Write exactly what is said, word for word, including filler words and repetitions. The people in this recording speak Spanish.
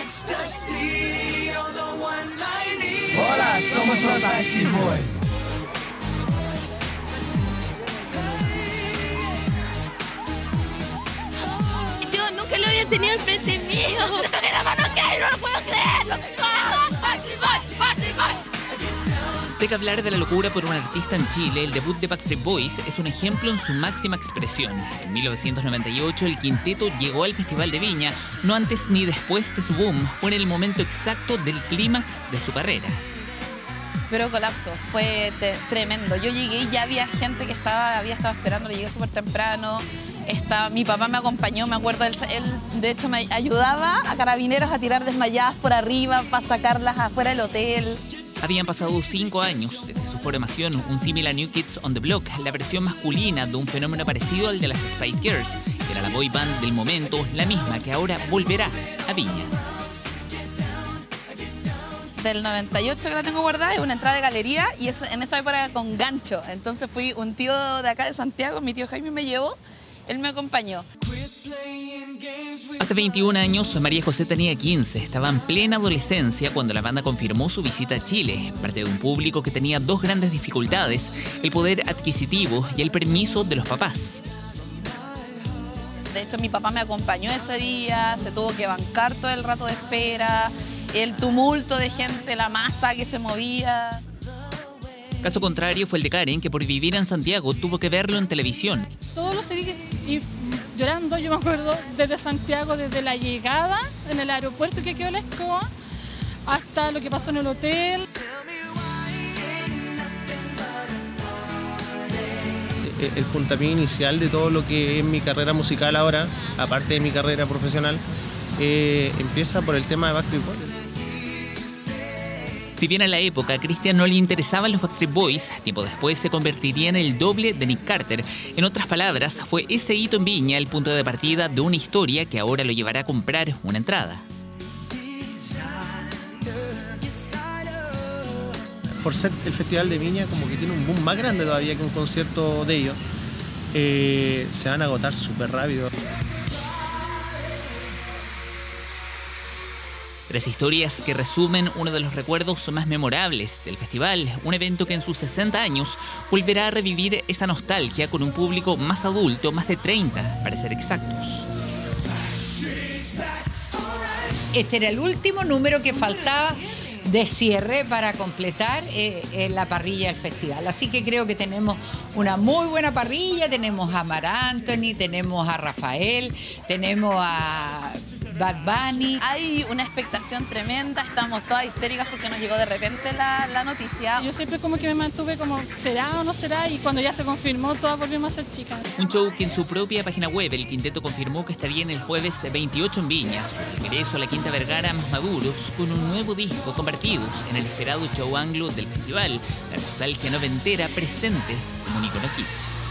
Hola, somos los Backstreet Boys. Yo nunca lo había tenido al frente mío. ¡Toqué la mano que no lo puedo creer! ¡Backstreet Boys! ¡Backstreet Boys! Sé que hablar de la locura por un artista en Chile, el debut de Backstreet Boys es un ejemplo en su máxima expresión. En mil novecientos noventa y ocho el quinteto llegó al Festival de Viña, no antes ni después de su boom, fue en el momento exacto del clímax de su carrera. Pero colapso, fue tremendo. Yo llegué y ya había gente que estaba, había estado esperando, llegué súper temprano. Estaba, mi papá me acompañó, me acuerdo, él, él de hecho me ayudaba a carabineros a tirar desmayadas por arriba para sacarlas afuera del hotel. Habían pasado cinco años desde su formación, un símil a New Kids on the Block, la versión masculina de un fenómeno parecido al de las Spice Girls, que era la boy band del momento, la misma que ahora volverá a Viña. Del noventa y ocho que la tengo guardada, es una entrada de galería y es, en esa época era con gancho. Entonces fui un tío de acá de Santiago, mi tío Jaime me llevó, él me acompañó. Hace veintiún años, María José tenía quince, estaba en plena adolescencia cuando la banda confirmó su visita a Chile, parte de un público que tenía dos grandes dificultades, el poder adquisitivo y el permiso de los papás. De hecho, mi papá me acompañó ese día, se tuvo que bancar todo el rato de espera, el tumulto de gente, la masa que se movía. Caso contrario fue el de Karen, que por vivir en Santiago tuvo que verlo en televisión. Todos los seguí y llorando, yo me acuerdo, desde Santiago, desde la llegada en el aeropuerto que quedó la escoba, hasta lo que pasó en el hotel. El puntapié inicial de todo lo que es mi carrera musical ahora, aparte de mi carrera profesional, eh, empieza por el tema de Backstreet Boys. Si bien en la época a Cristian no le interesaban los Backstreet Boys, tiempo después se convertiría en el doble de Nick Carter. En otras palabras, fue ese hito en Viña el punto de partida de una historia que ahora lo llevará a comprar una entrada. Por ser el Festival de Viña, como que tiene un boom más grande todavía que un concierto de ellos, eh, se van a agotar súper rápido. Tres historias que resumen uno de los recuerdos más memorables del festival, un evento que en sus sesenta años volverá a revivir esa nostalgia con un público más adulto, más de treinta, para ser exactos. Este era el último número que faltaba de cierre para completar eh, eh, la parrilla del festival. Así que creo que tenemos una muy buena parrilla, tenemos a Mar Anthony, tenemos a Rafael, tenemos a Bad Bunny. Hay una expectación tremenda, estamos todas histéricas porque nos llegó de repente la, la noticia. Yo siempre como que me mantuve como, ¿será o no será? Y cuando ya se confirmó, todas volvimos a ser chicas. Un show que en su propia página web el quinteto confirmó que estaría en el jueves veintiocho en Viña, su regreso a la Quinta Vergara más maduros, con un nuevo disco compartidos en el esperado show anglo del festival, la nostalgia noventera presente como un icono kitsch.